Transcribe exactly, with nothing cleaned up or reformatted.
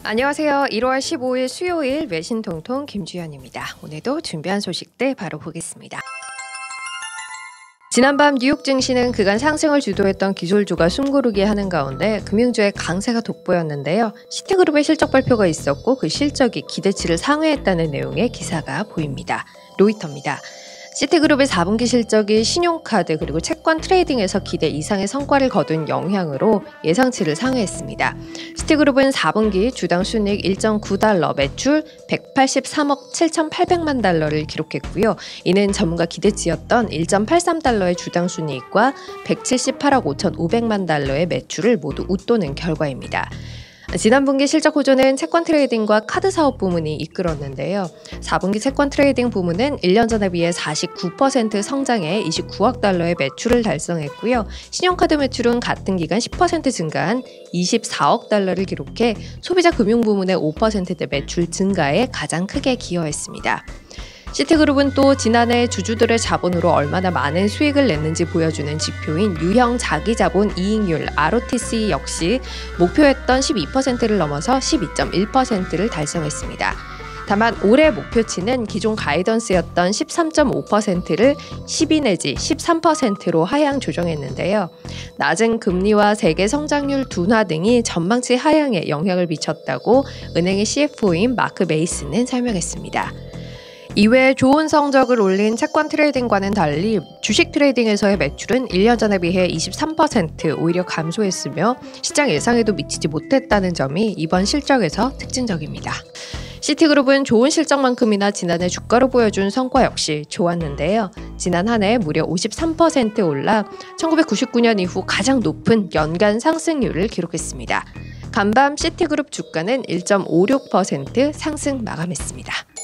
안녕하세요. 일월 십오일 수요일 외신통통 김주현입니다. 오늘도 준비한 소식들 바로 보겠습니다. 지난밤 뉴욕 증시는 그간 상승을 주도했던 기술주가 숨고르기 하는 가운데 금융주의 강세가 돋보였는데요. 시티그룹의 실적 발표가 있었고 그 실적이 기대치를 상회했다는 내용의 기사가 보입니다. 로이터입니다. 시티그룹의 사분기 실적이 신용카드 그리고 채권 트레이딩에서 기대 이상의 성과를 거둔 영향으로 예상치를 상회했습니다. 시티그룹은 사분기 주당 순이익 일 점 구 달러, 매출 백팔십삼억 칠천팔백만 달러를 기록했고요. 이는 전문가 기대치였던 일 점 팔삼 달러의 주당 순이익과 백칠십팔억 오천오백만 달러의 매출을 모두 웃도는 결과입니다. 지난 분기 실적 호조는 채권 트레이딩과 카드 사업 부문이 이끌었는데요. 사분기 채권 트레이딩 부문은 일 년 전에 비해 사십구 퍼센트 성장해 이십구억 달러의 매출을 달성했고요. 신용카드 매출은 같은 기간 십 퍼센트 증가한 이십사억 달러를 기록해 소비자 금융 부문의 오 퍼센트대 매출 증가에 가장 크게 기여했습니다. 시티그룹은 또 지난해 주주들의 자본으로 얼마나 많은 수익을 냈는지 보여주는 지표인 유형 자기자본 이익률 알오티씨 역시 목표했던 십이 퍼센트를 넘어서 십이 점 일 퍼센트를 달성했습니다. 다만 올해 목표치는 기존 가이던스였던 십삼 점 오 퍼센트를 십이 내지 십삼 퍼센트로 하향 조정했는데요. 낮은 금리와 세계 성장률 둔화 등이 전망치 하향에 영향을 미쳤다고 은행의 씨에프오인 마크 메이슨은 설명했습니다. 이외에 좋은 성적을 올린 채권 트레이딩과는 달리 주식 트레이딩에서의 매출은 일 년 전에 비해 이십삼 퍼센트 오히려 감소했으며 시장 예상에도 미치지 못했다는 점이 이번 실적에서 특징적입니다. 시티그룹은 좋은 실적만큼이나 지난해 주가로 보여준 성과 역시 좋았는데요. 지난 한 해 무려 오십삼 퍼센트 올라 천구백구십구 년 이후 가장 높은 연간 상승률을 기록했습니다. 간밤 시티그룹 주가는 일 점 오육 퍼센트 상승 마감했습니다.